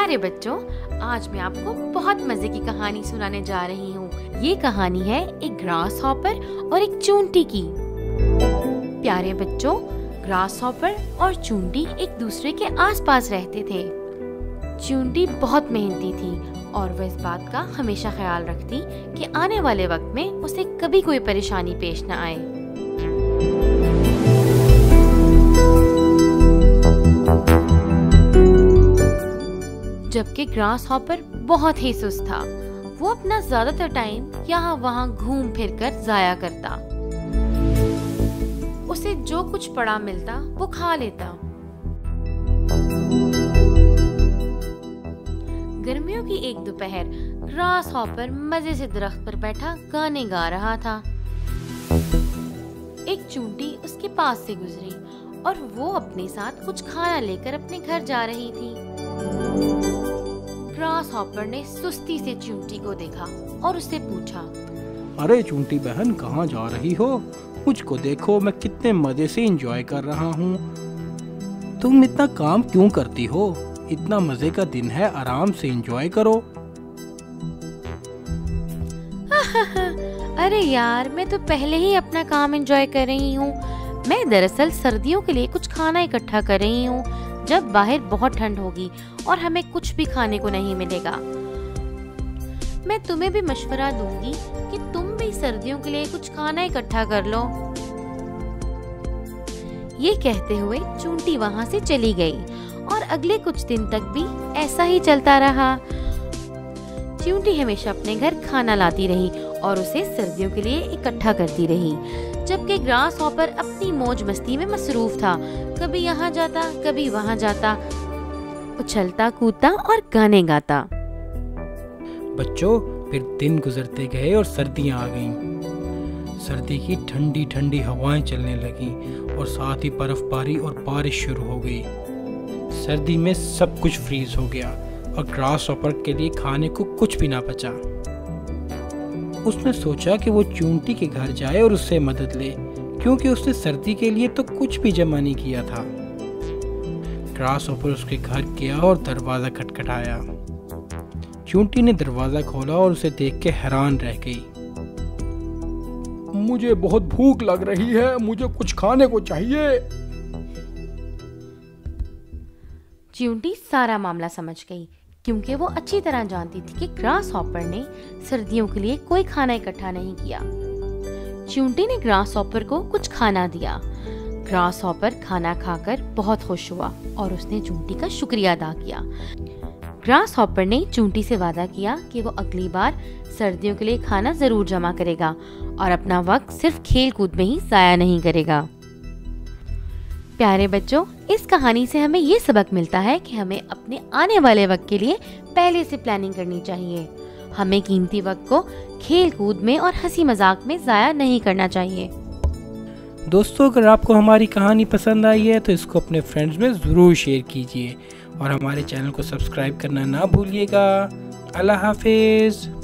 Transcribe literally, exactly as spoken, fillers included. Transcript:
प्यारे बच्चों, आज मैं आपको बहुत मजे की कहानी सुनाने जा रही हूँ। ये कहानी है एक ग्रास हॉपर और एक चूंटी की। प्यारे बच्चों, ग्रास हॉपर और चूंटी एक दूसरे के आसपास रहते थे। चूंटी बहुत मेहनती थी और वह इस बात का हमेशा ख्याल रखती कि आने वाले वक्त में उसे कभी कोई परेशानी पेश न आए। जबकि ग्रास हॉपर बहुत ही सुस्त था। वो अपना ज्यादातर टाइम यहाँ वहाँ घूम फिर कर जाया करता। उसे जो कुछ पड़ा मिलता वो खा लेता। गर्मियों की एक दोपहर ग्रास हॉपर मजे से दरख्त पर बैठा गाने गा रहा था। एक चूंटी उसके पास से गुजरी और वो अपने साथ कुछ खाना लेकर अपने घर जा रही थी। ग्रास हॉपर ने सुस्ती से चूंटी को देखा और उससे पूछा, अरे चूंटी बहन, कहाँ जा रही हो? मुझको देखो, मैं कितने मजे से एंजॉय कर रहा हूँ। तुम इतना काम क्यों करती हो? इतना मजे का दिन है, आराम से एंजॉय करो। अरे यार, मैं तो पहले ही अपना काम एंजॉय कर रही हूँ। मैं दरअसल सर्दियों के लिए कुछ खाना इकट्ठा कर रही हूँ, जब बाहर बहुत ठंड होगी और हमें कुछ भी खाने को नहीं मिलेगा। मैं तुम्हें भी मशवरा दूंगी कि तुम भी सर्दियों के लिए कुछ खाना इकट्ठा कर लो। ये कहते हुए चूंटी वहाँ से चली गई और अगले कुछ दिन तक भी ऐसा ही चलता रहा। चूंटी हमेशा अपने घर खाना लाती रही और उसे सर्दियों के लिए इकट्ठा करती रही, जबकि ग्रास हॉपर अपनी मौज मस्ती में मसरूफ था। कभी यहाँ जाता, कभी वहाँ जाता, उछलता कूदता और गाने गाता। बच्चों, फिर दिन गुजरते गए और सर्दियाँ आ गईं। सर्दी की ठंडी ठंडी हवाएं चलने लगीं और साथ ही बर्फबारी और बारिश शुरू हो गई। सर्दी में सब कुछ फ्रीज हो गया और ग्रास हॉपर के लिए खाने को कुछ भी ना बचा। उसने सोचा कि वो चूंटी के घर जाए और उससे मदद ले, क्योंकि उसने सर्दी के लिए तो कुछ भी जमा नहीं किया था। ग्रास हॉपर उसके घर गया और दरवाजा खटखटाया। चूंटी ने दरवाजा खोला और उसे देख के हैरान रह गई। मुझे बहुत भूख लग रही है, मुझे कुछ खाने को चाहिए। चूंटी सारा मामला समझ गई, क्योंकि वो अच्छी तरह जानती थी कि ग्रास हॉपर ने सर्दियों के लिए कोई खाना इकट्ठा नहीं किया। चूंटी ने ग्रास हॉपर को कुछ खाना दिया। ग्रास हॉपर खाना खाकर बहुत खुश हुआ और उसने चूंटी का शुक्रिया अदा किया। ग्रास हॉपर ने चूंटी से वादा किया कि वो अगली बार सर्दियों के लिए खाना जरूर जमा करेगा और अपना वक्त सिर्फ खेल कूद में ही जाया नहीं करेगा। प्यारे बच्चों, इस कहानी से हमें ये सबक मिलता है कि हमें अपने आने वाले वक्त के लिए पहले से प्लानिंग करनी चाहिए। हमें कीमती वक्त को खेल कूद में और हंसी मजाक में जाया नहीं करना चाहिए। दोस्तों, अगर आपको हमारी कहानी पसंद आई है तो इसको अपने फ्रेंड्स में ज़रूर शेयर कीजिए और हमारे चैनल को सब्सक्राइब करना ना भूलिएगा। अल्लाह हाफिज़।